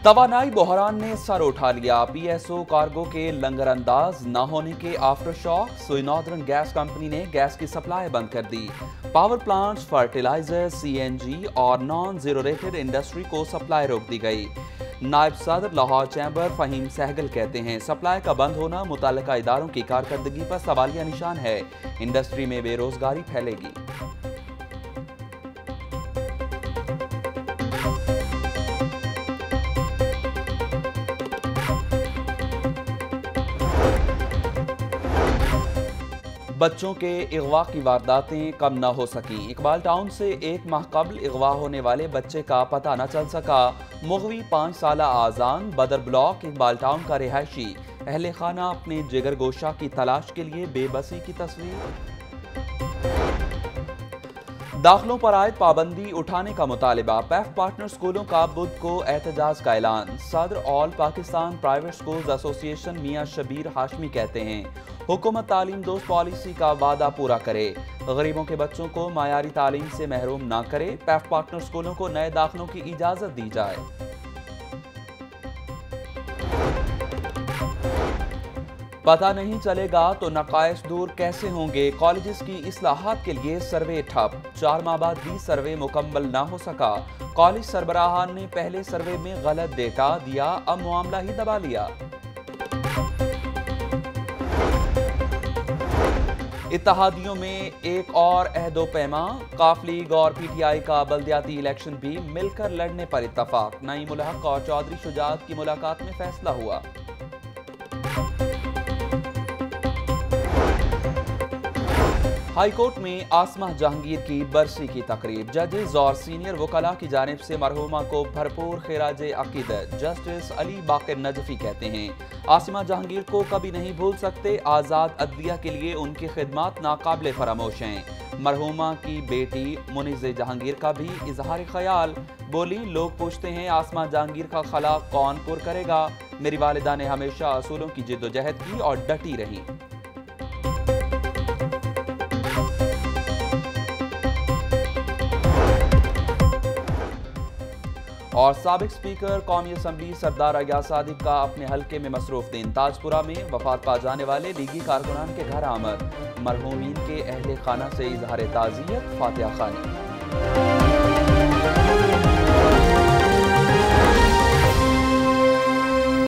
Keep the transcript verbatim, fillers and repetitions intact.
तवानाई बहरान ने सर उठा लिया। पीएसओ कार्गो के लंगरअंदाज न होने के after shock. Sui northern gas company ने गैस की सप्लाई बंद कर दी। पावर प्लांट्स, फर्टिलाइजर, सीएनजी और नॉन जीरो रेटेड इंडस्ट्री को सप्लाई रोक दी गई। नायब सदर लाहौर चैम्बर फहीम सहगल कहते हैं, सप्लाई का बंद होना मुताल्लिका इदारों की कारकर्दगी पर सवालिया निशान है। इंडस्ट्री में बेरोजगारी फैलेगी। बच्चों के अगवा की वारदातें कम न हो सकी। इकबाल टाउन से एक माह कबल अगवा होने वाले बच्चे का पता न चल सका। मुगवी पाँच साल आजान बदर ब्लॉक इकबाल टाउन का रिहायशी अहले खाना अपने जिगर गोशा की तलाश के लिए बेबसी की तस्वीर। दाखिलों पर आयद पाबंदी उठाने का मुतालिबा। पैफ पार्टनर स्कूलों का बुध को एहतजाज का ऐलान। सदर all Pakistan private schools association मियां शबीर हाशमी कहते हैं, हुकूमत तालीम दोस्त पॉलिसी का वादा पूरा करे, गरीबों के बच्चों को मायारी तालीम से महरूम ना करे। पैफ पार्टनर स्कूलों को नए दाखिलों की इजाजत दी जाए। पता नहीं चलेगा तो नकाइश दूर कैसे होंगे। कॉलेजेस की इस्लाहात के लिए सर्वे ठप। चार माह बाद भी सर्वे मुकम्मल ना हो सका। कॉलेज सरबराहान ने पहले सर्वे में गलत डेटा दिया, अब मामला ही दबा लिया। इत्तेहादियों में एक और अहदो पैमा। काफ लीग और पीटीआई का बल्दियाती इलेक्शन भी मिलकर लड़ने पर इत्तफाक। नईम उल हक और चौधरी शुजात की मुलाकात में फैसला हुआ। हाईकोर्ट में आसमा जहांगीर की बरसी की तकरीब। जजेस और सीनियर वकला की जानिब से मरहूमा को भरपूर खिराज अकीदत। जस्टिस अली बाकिर नजफी कहते हैं, आसमा जहांगीर को कभी नहीं भूल सकते। आज़ाद अदलिया के लिए उनकी खिदमत नाकाबिले फरामोश हैं। मरहूमा की बेटी मुनीज़ जहांगीर का भी इजहार ख्याल। बोली, लोग पूछते हैं आसमा जहांगीर का खला कौन पुर करेगा। मेरी वालिदा ने हमेशा असूलों की जिद्दोजहद की और डटी रही। और साबिक स्पीकर कौमी असम्बली सरदार अयाज सादिक का अपने हल्के में मसरूफ दिन। ताजपुरा में वफात पा जाने वाले लीगी कारकुनान के घर आमद। मरहूमीन के अहले खाना से इजहार ताज़ियत। फातिहा खानी।